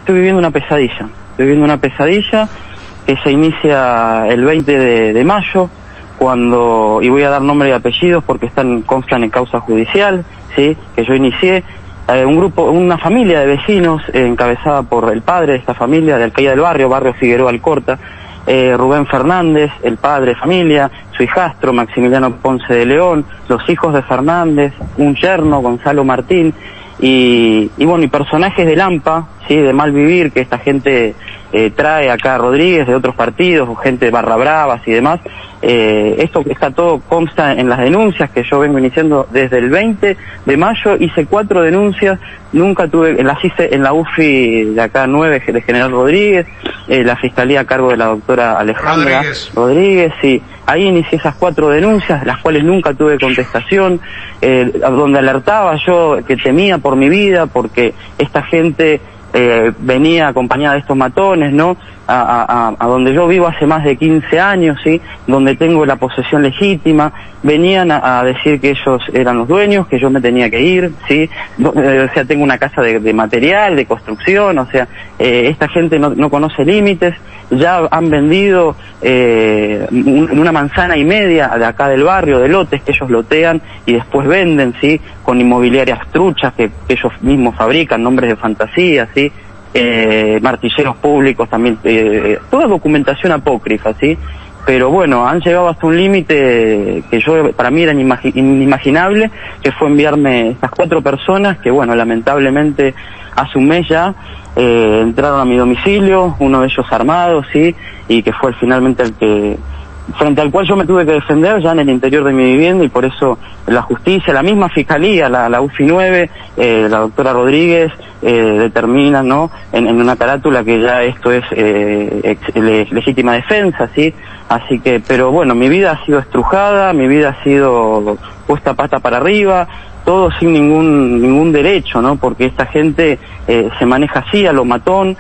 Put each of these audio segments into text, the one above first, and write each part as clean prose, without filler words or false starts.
estoy viviendo una pesadilla. Estoy viviendo una pesadilla que se inicia el 20 de mayo, cuando, y voy a dar nombre y apellidos porque constan en causa judicial, ¿sí? Que yo inicié. Una familia de vecinos encabezada por el padre de esta familia, de Alcaide del Barrio Figueroa Alcorta, Rubén Fernández, el padre de familia, su hijastro Maximiliano Ponce de León, los hijos de Fernández, un yerno, Gonzalo Martín, y bueno, y personajes del AMPA, ¿sí? De mal vivir, que esta gente trae acá a Rodríguez de otros partidos, o gente de Barra Bravas y demás. Esto está todo, consta en las denuncias que yo vengo iniciando desde el 20 de mayo, hice 4 denuncias, nunca tuve, las hice en la UFI de acá 9 de General Rodríguez, la fiscalía a cargo de la doctora Alejandra Rodríguez, y ahí inicié esas 4 denuncias, las cuales nunca tuve contestación, donde alertaba yo que temía por mi vida, porque esta gente venía acompañada de estos matones, ¿no? A donde yo vivo hace más de 15 años, ¿sí? Donde tengo la posesión legítima, venían a decir que ellos eran los dueños, que yo me tenía que ir, ¿sí? O sea, tengo una casa de material, de construcción, o sea, esta gente no conoce límites, ya han vendido una manzana y media de acá del barrio, de lotes que ellos lotean y después venden, ¿sí? Con inmobiliarias truchas que ellos mismos fabrican, nombres de fantasía, ¿sí? Martilleros públicos también, toda documentación apócrifa, ¿sí? Pero bueno, han llegado hasta un límite que para mí era inimaginable, que fue enviarme estas 4 personas que, bueno, lamentablemente hace un mes ya entraron a mi domicilio, uno de ellos armado, ¿sí? Y que fue finalmente frente al cual yo me tuve que defender ya en el interior de mi vivienda, y por eso la justicia, la misma fiscalía, la UFI 9, la doctora Rodríguez, determina, ¿no? En una carátula que ya esto es legítima defensa, ¿sí? Así que, pero bueno, mi vida ha sido estrujada, mi vida ha sido puesta pata para arriba, todo sin ningún derecho, ¿no? Porque esta gente se maneja así, a lo matón,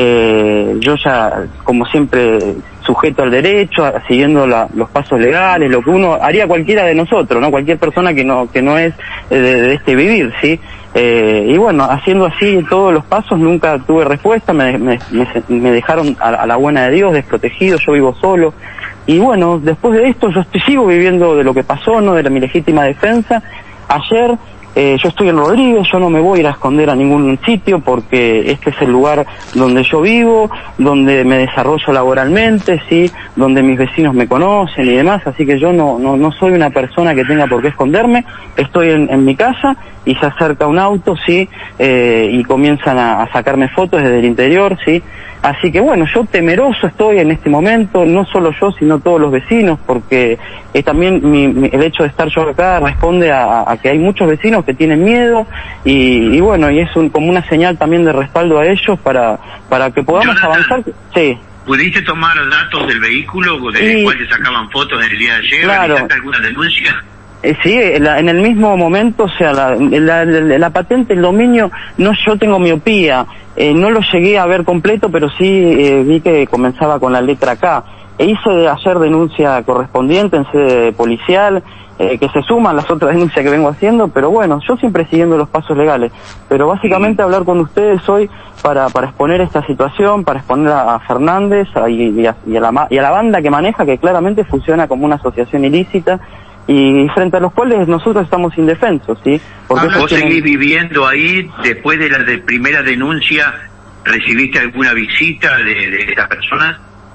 yo ya, como siempre, sujeto al derecho, siguiendo los pasos legales, lo que uno haría cualquiera de nosotros, ¿no? Cualquier persona que no es de este vivir, ¿sí? Y bueno, haciendo así todos los pasos, nunca tuve respuesta, me dejaron a la buena de Dios, desprotegido, yo vivo solo. Y bueno, después de esto yo sigo viviendo de lo que pasó, ¿no? De mi legítima defensa. Ayer yo estoy en Rodríguez, yo no me voy a ir a esconder a ningún sitio porque este es el lugar donde yo vivo, donde me desarrollo laboralmente, sí, donde mis vecinos me conocen y demás, así que yo no soy una persona que tenga por qué esconderme. Estoy en mi casa y se acerca un auto, sí, y comienzan a sacarme fotos desde el interior, sí. Así que bueno, yo temeroso estoy en este momento, no solo yo, sino todos los vecinos, porque también el hecho de estar yo acá responde a que hay muchos vecinos que tienen miedo, y bueno, y es como una señal también de respaldo a ellos para que podamos avanzar. Sí. ¿Pudiste tomar datos del vehículo del cual se sacaban fotos en el día de ayer? Claro. ¿Realizaste alguna denuncia? Sí, en el mismo momento, o sea, la patente, el dominio, yo tengo miopía, no lo llegué a ver completo, pero sí vi que comenzaba con la letra K. Hice ayer denuncia correspondiente en sede policial, que se suman las otras denuncias que vengo haciendo, pero bueno, yo siempre siguiendo los pasos legales. Pero básicamente hablar con ustedes hoy para exponer esta situación, para exponer a Fernández y a la banda que maneja, que claramente funciona como una asociación ilícita, y frente a los cuales nosotros estamos indefensos, ¿sí? Porque ¿Vos seguís viviendo ahí después de la primera denuncia? ¿Recibiste alguna visita de estas personas?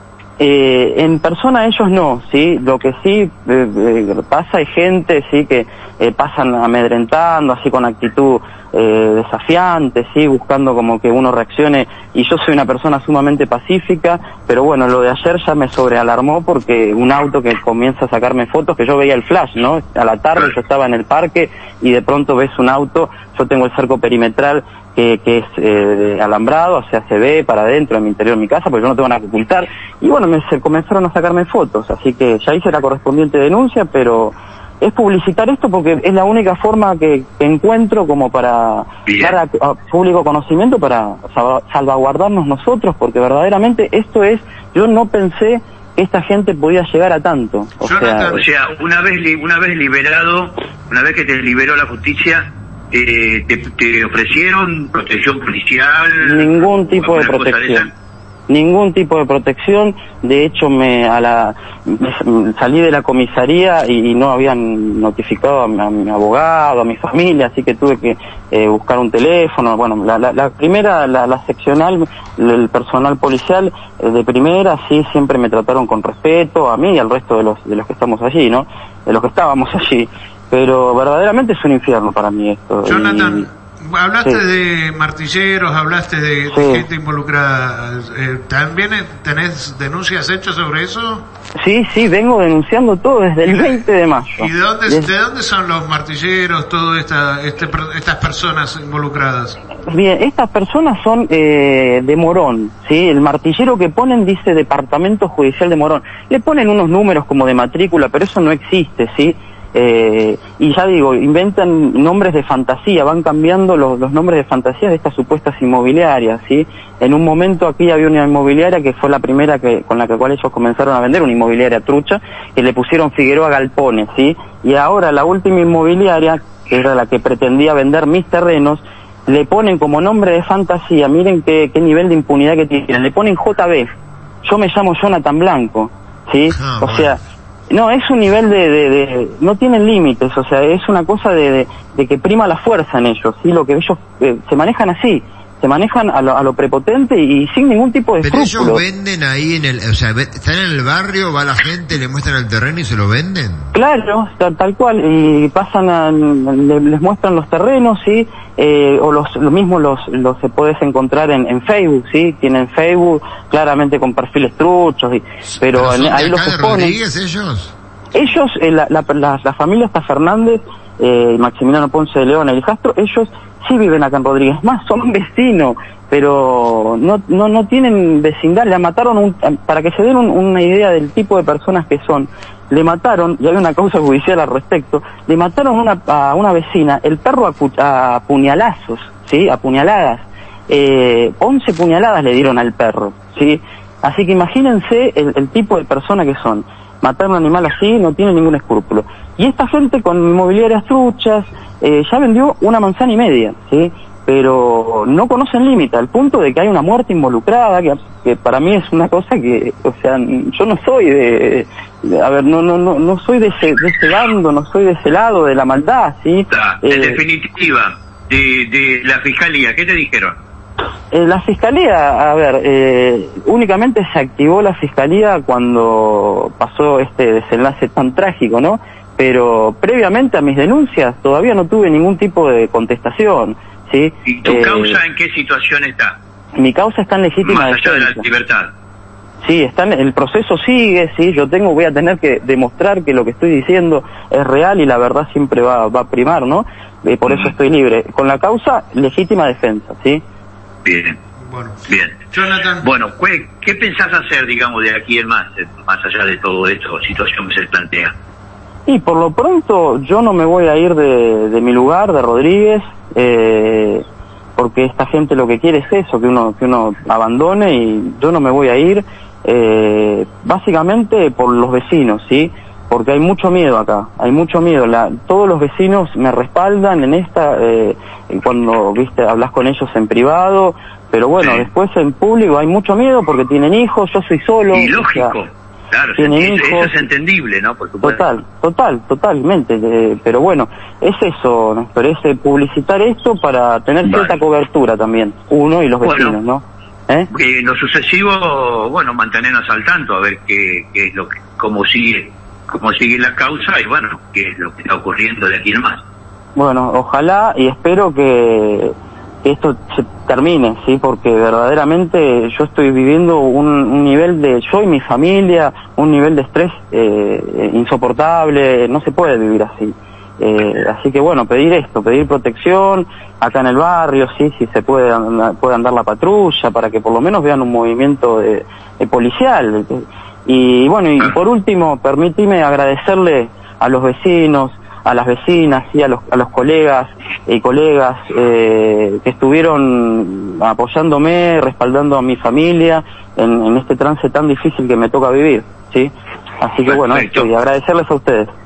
En persona ellos no, ¿sí? Lo que sí pasa, hay gente, ¿sí? Que pasan amedrentando, así con actitud desafiante, ¿sí? Buscando como que uno reaccione, y yo soy una persona sumamente pacífica, pero bueno, lo de ayer ya me sobrealarmó porque un auto que comienza a sacarme fotos, que yo veía el flash, ¿no? A la tarde yo estaba en el parque y de pronto ves un auto, yo tengo el cerco perimetral que es alambrado, o sea, se ve para adentro, en mi interior de mi casa, porque yo no tengo nada que ocultar, y bueno, se comenzaron a sacarme fotos, así que ya hice la correspondiente denuncia, pero es publicitar esto porque es la única forma que encuentro como para dar a público conocimiento, para salvaguardarnos nosotros, porque verdaderamente esto yo no pensé que esta gente podía llegar a tanto. O sea, una vez liberado, una vez que te liberó la justicia, ¿Te ofrecieron protección policial? Ningún tipo de protección. Ningún tipo de protección. De hecho, salí de la comisaría y no habían notificado a mi abogado, a mi familia, así que tuve que buscar un teléfono. Bueno, la seccional, el personal policial de primera, sí, siempre me trataron con respeto, a mí y al resto de los que estamos allí, ¿no? De los que estábamos allí. Pero verdaderamente es un infierno para mí esto. Jonathan, hablaste de martilleros, hablaste de gente involucrada. ¿También tenés denuncias hechas sobre eso? Sí, vengo denunciando todo desde el 20 de mayo. ¿Y de dónde son los martilleros, todas estas personas involucradas? Bien, estas personas son de Morón, ¿sí? El martillero que ponen dice Departamento Judicial de Morón. Le ponen unos números como de matrícula, pero eso no existe, ¿sí? Y ya digo, inventan nombres de fantasía, van cambiando los nombres de fantasía de estas supuestas inmobiliarias, ¿sí? En un momento aquí había una inmobiliaria que fue la primera con la cual ellos comenzaron a vender, una inmobiliaria trucha, que le pusieron Figueroa Galpones, ¿sí? Y ahora la última inmobiliaria, que era la que pretendía vender mis terrenos, le ponen como nombre de fantasía, miren qué nivel de impunidad que tienen, le ponen JB, yo me llamo Jonathan Blanco, ¿sí? O sea, no, es un nivel no tienen límites, o sea, es una cosa de que prima la fuerza en ellos, ¿sí? Lo que ellos se manejan así, se manejan a lo prepotente y sin ningún tipo de Pero escrúpulo. ellos venden ahí o sea, están en el barrio, va la gente, le muestran el terreno y se lo venden. Claro, tal cual, y les muestran los terrenos, ¿sí? O lo mismo los se puedes encontrar en Facebook, ¿sí? Tienen Facebook claramente con perfiles truchos, pero ahí los exponen. Rodríguez ellos? Ellos, la familia hasta Fernández, Maximiliano Ponce de León, el hijastro, ellos sí viven acá en Rodríguez, más son vecinos, pero no tienen vecindad. Le mataron para que se den una idea del tipo de personas que son. Le mataron, y hay una causa judicial al respecto, le mataron a una vecina, el perro a puñalazos, ¿sí? A puñaladas. 11 puñaladas le dieron al perro, ¿sí? Así que imagínense el tipo de persona que son. Matar a un animal así no tiene ningún escrúpulo. Y esta gente con inmobiliarias truchas ya vendió 1,5 manzanas, ¿sí? Pero no conocen límite, al punto de que hay una muerte involucrada, que para mí es una cosa que, o sea, yo no soy no soy de ese bando, no soy de ese lado de la maldad, ¿sí? En definitiva, de la fiscalía, ¿qué te dijeron? La fiscalía, únicamente se activó la fiscalía cuando pasó este desenlace tan trágico, ¿no? Pero previamente a mis denuncias todavía no tuve ningún tipo de contestación, ¿sí? ¿Y tu causa en qué situación está? Mi causa está en legítima defensa. Más allá de la libertad. Sí, el proceso sigue, sí, voy a tener que demostrar que lo que estoy diciendo es real y la verdad siempre va a primar, ¿no? Por eso estoy libre. Con la causa, legítima defensa, ¿sí? Bien. Bueno. Bien. Jonathan. Bueno, ¿qué pensás hacer, digamos, de aquí en más allá de todo esto, situación que se plantea? Y por lo pronto yo no me voy a ir de mi lugar, de Rodríguez, porque esta gente lo que quiere es eso, que uno abandone, y yo no me voy a ir, básicamente por los vecinos, ¿sí? Porque hay mucho miedo acá, hay mucho miedo. Todos los vecinos me respaldan en esta, cuando hablas con ellos en privado, pero bueno, sí. Después en público hay mucho miedo porque tienen hijos, yo soy solo. Y lógico. Claro, eso es entendible, ¿no? Por supuesto. Totalmente. Pero bueno, es eso, ¿no? Pero es publicitar esto para tener cierta cobertura también, uno y los vecinos, ¿no? En lo sucesivo, mantenernos al tanto, a ver qué es cómo sigue la causa y qué es lo que está ocurriendo de aquí en más. Bueno, ojalá y espero que esto se termine, sí, porque verdaderamente yo estoy viviendo un nivel yo y mi familia, un nivel de estrés insoportable, no se puede vivir así. Así que pedir protección acá en el barrio, sí, si se puede andar la patrulla para que por lo menos vean un movimiento policial. Y por último, permíteme agradecerle a los vecinos, a las vecinas y a los colegas y colegas que estuvieron apoyándome, respaldando a mi familia en este trance tan difícil que me toca vivir, ¿sí? Así que Perfecto. y agradecerles a ustedes.